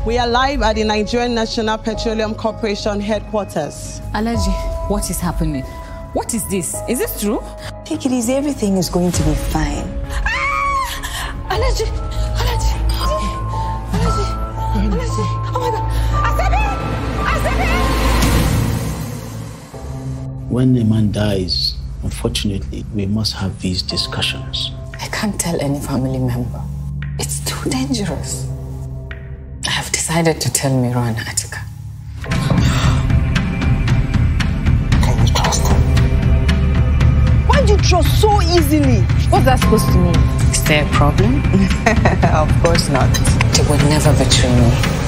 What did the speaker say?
We are live at the Nigerian National Petroleum Corporation headquarters. Alaji, what is happening? What is this? Is this true? Take it easy, everything is going to be fine. Alaji! Alaji! Alaji! Alaji! Oh my God! Asabi! Asabi! When a man dies, unfortunately, we must have these discussions. I can't tell any family member. It's too dangerous. I have decided to tell Miro and Atika. Can you trust him? Why do you trust so easily? What's that supposed to mean? Is there a problem? Of course not. They would never betray me.